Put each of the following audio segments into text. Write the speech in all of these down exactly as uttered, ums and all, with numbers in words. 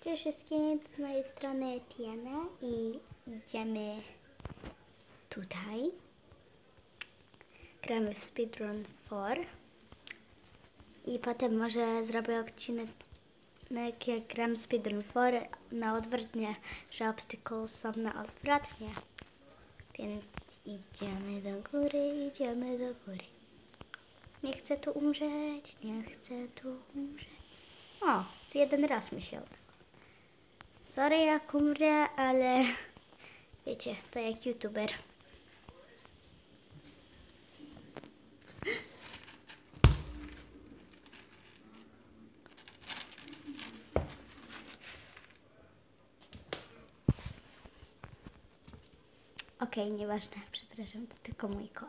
Cześć wszystkim, z mojej strony Tiana i idziemy tutaj. Gramy w Speedrun cztery i potem może zrobię odcinek, jak gram Speedrun cztery na odwrotnie, że obstacles są na odwrotnie. Więc idziemy do góry, idziemy do góry. Nie chcę tu umrzeć, nie chcę tu umrzeć. O, jeden raz mi się udało. Sorry jak umrę, ale wiecie, to jak youtuber. Okej, okay, nieważne, przepraszam, to tylko mój kot.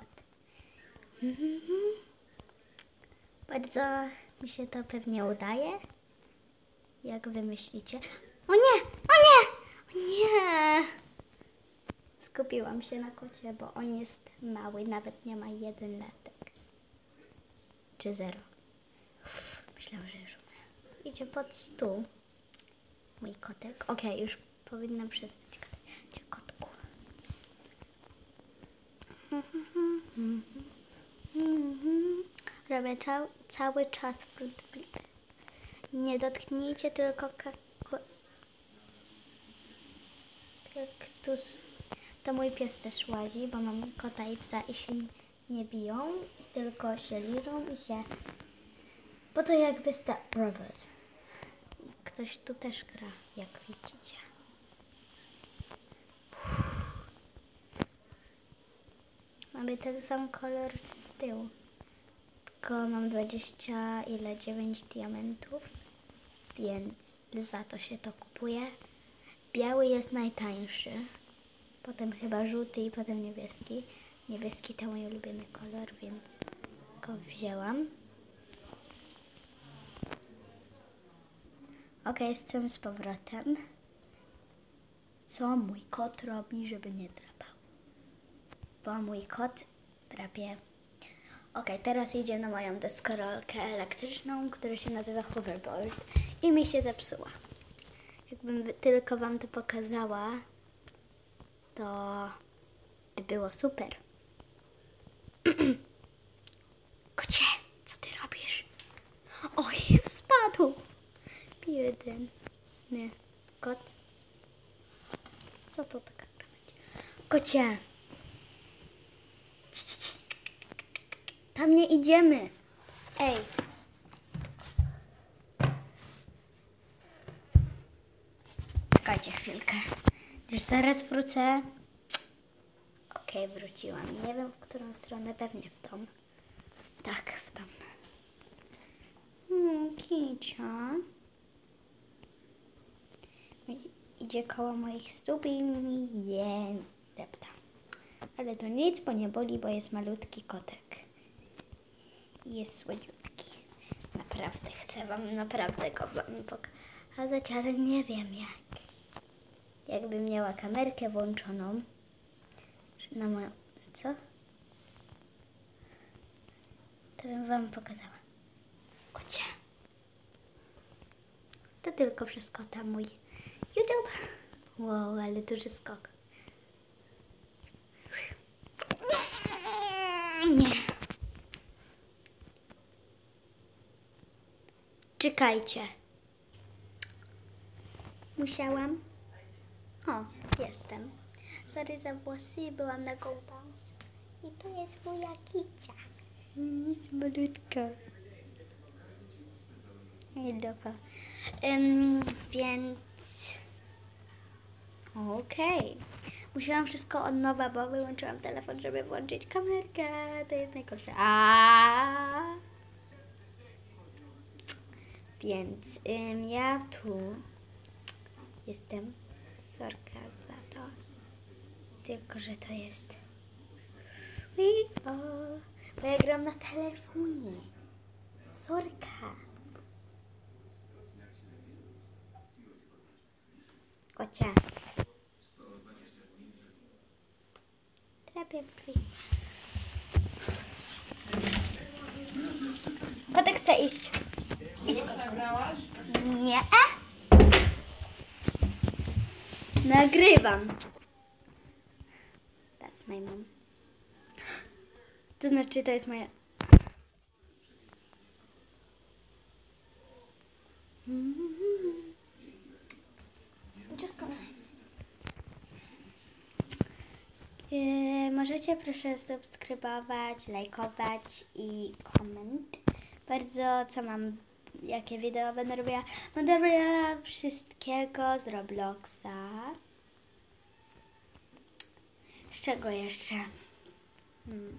Bardzo mi się to pewnie udaje. Jak wy myślicie? O nie! O nie! O nie! Skupiłam się na kocie, bo on jest mały, nawet nie ma jeden latek. Czy zero. Myślałam, że już umrę. Idzie pod stół. Mój kotek. Okej, okay, już powinnam przestać gadać. Gdzie kotku? Robię ca cały czas front flip. Nie dotknijcie tylko kaktus. To mój pies też łazi, bo mam kota i psa i się nie biją, tylko się liżą i się... Bo to jakby Step Brothers. Ktoś tu też gra, jak widzicie. Mamy ten sam kolor z tyłu. Tylko mam dwadzieścia ile dziewięć diamentów, więc za to się to kupuje. Biały jest najtańszy, potem chyba żółty i potem niebieski. Niebieski to mój ulubiony kolor, więc go wzięłam. Ok, jestem z powrotem. Co mój kot robi, żeby nie drapał? Bo mój kot drapie. Ok, teraz idzie na moją deskorolkę elektryczną, która się nazywa hoverboard i mi się zepsuła. Jakbym tylko wam to pokazała, to by było super. Kocie, co ty robisz? Oj, spadł. Jeden. Nie, kot. Co to taka robić? Kocie. C, c, c. Tam nie idziemy. Ej. Czekajcie chwilkę. Już zaraz wrócę. Okej, okay, wróciłam. Nie wiem, w którą stronę. Pewnie w tą. Tak, w tą. Hmm, Kicia. Idzie koło moich stóp i mi je depta. Ale to nic, bo nie boli, bo jest malutki kotek. I jest słodziutki. Naprawdę, chcę wam naprawdę go wam pokazać, ale nie wiem jak. Jakbym miała kamerkę włączoną na moją... Co? To bym wam pokazała. Kocie. To tylko przez kota mój YouTube. Wow, ale duży skok. Nie. Czekajcie. Musiałam. O, jestem. Sorry za włosy, byłam na go bounce. I tu jest moja kicia. Jest malutka. I dobra. Um, więc... Okej. Okay. Musiałam wszystko od nowa, bo wyłączyłam telefon, żeby włączyć kamerkę. To jest najgorsze. A. Więc ym, ja tu jestem. Sorka za to. Tylko, że to jest... O, bo ja gram na telefonie. Sorka. Kocia. Trapię brwi. Kotek chce iść. Idź, kotku. Nie. Nagrywam. That's my mom. To znaczy, to jest moja... Just gonna... Yy, możecie proszę subskrybować, lajkować i koment. Bardzo, co mam, jakie wideo będę robiła. Będę robiła wszystkiego z Robloxa. Z czego jeszcze? Hmm.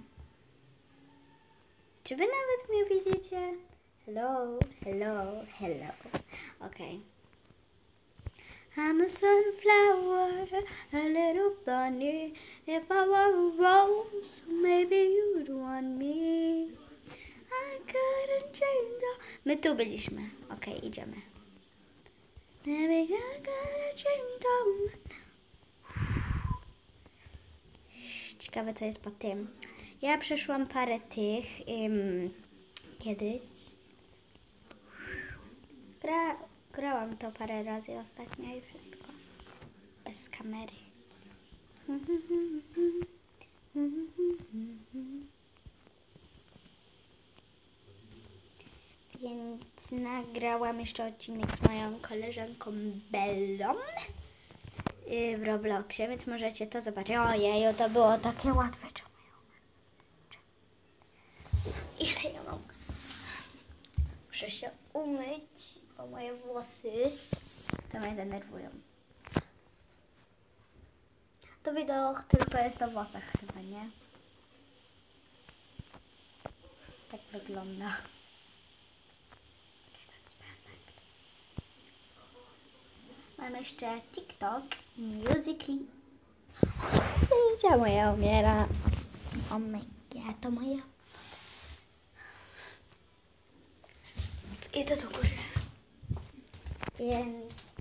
Czy wy nawet mnie widzicie? Hello, hello, hello. Okay. I'm a sunflower, a little funny. If I were a rose, maybe you'd want me. I couldn't change all... My tu byliśmy. Okej, okay, idziemy. Maybe I couldn't change all... Ciekawe, co jest po tym. Ja przeszłam parę tych um, kiedyś. Gra, grałam to parę razy ostatnio i wszystko. Bez kamery. Więc nagrałam jeszcze odcinek z moją koleżanką Bellą w Robloxie, więc możecie to zobaczyć. Ojej, to było takie łatwe. Ile ja mam? Muszę się umyć, bo moje włosy to mnie denerwują. To wideo tylko jest o włosach chyba, nie? Tak wygląda. Mam jeszcze TikTok, Musical.ly. Widzicie, moja umiera. Oh my god, to moja. Idę do góry. Więc